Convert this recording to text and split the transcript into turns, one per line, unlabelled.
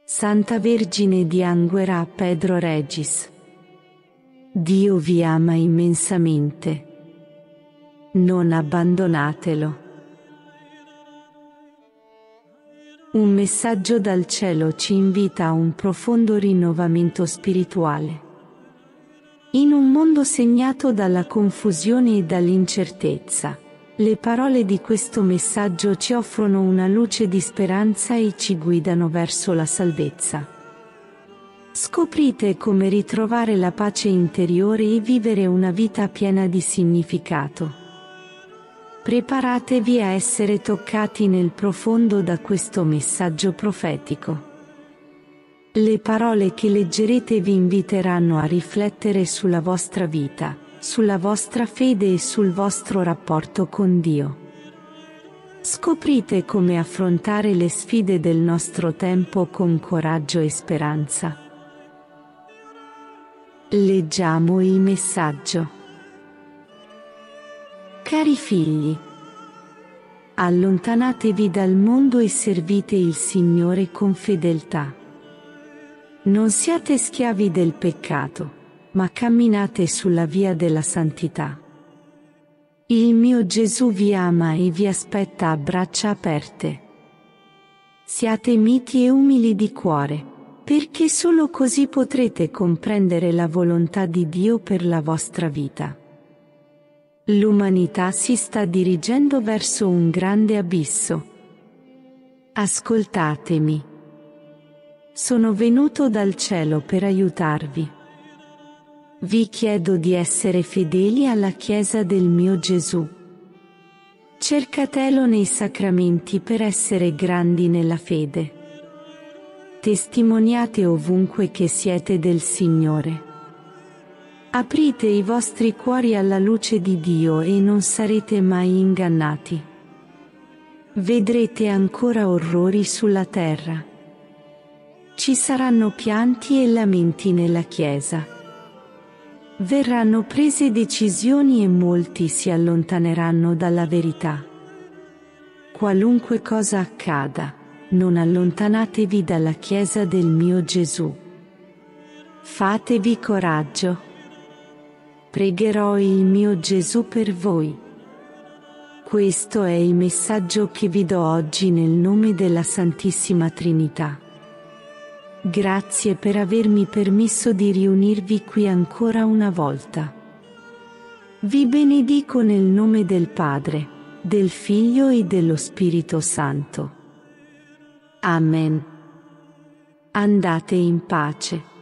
Santa Vergine di Anguera Pedro Regis. Dio vi ama immensamente. Non abbandonatelo. Un messaggio dal cielo ci invita a un profondo rinnovamento spirituale. In un mondo segnato dalla confusione e dall'incertezza, le parole di questo messaggio ci offrono una luce di speranza e ci guidano verso la salvezza. Scoprite come ritrovare la pace interiore e vivere una vita piena di significato. Preparatevi a essere toccati nel profondo da questo messaggio profetico. Le parole che leggerete vi inviteranno a riflettere sulla vostra vita, sulla vostra fede e sul vostro rapporto con Dio. Scoprite come affrontare le sfide del nostro tempo con coraggio e speranza. Leggiamo il messaggio. Cari figli, allontanatevi dal mondo e servite il Signore con fedeltà. Non siate schiavi del peccato, ma camminate sulla via della santità. Il mio Gesù vi ama e vi aspetta a braccia aperte. Siate miti e umili di cuore, perché solo così potrete comprendere la volontà di Dio per la vostra vita. L'umanità si sta dirigendo verso un grande abisso. Ascoltatemi. Sono venuto dal cielo per aiutarvi. Vi chiedo di essere fedeli alla Chiesa del mio Gesù. Cercatelo nei sacramenti per essere grandi nella fede. Testimoniate ovunque che siete del Signore. Aprite i vostri cuori alla luce di Dio e non sarete mai ingannati. Vedrete ancora orrori sulla terra. Ci saranno pianti e lamenti nella Chiesa. Verranno prese decisioni e molti si allontaneranno dalla verità. Qualunque cosa accada, non allontanatevi dalla Chiesa del mio Gesù. Fatevi coraggio. Pregherò il mio Gesù per voi. Questo è il messaggio che vi do oggi nel nome della Santissima Trinità. Grazie per avermi permesso di riunirvi qui ancora una volta. Vi benedico nel nome del Padre, del Figlio e dello Spirito Santo. Amen. Andate in pace.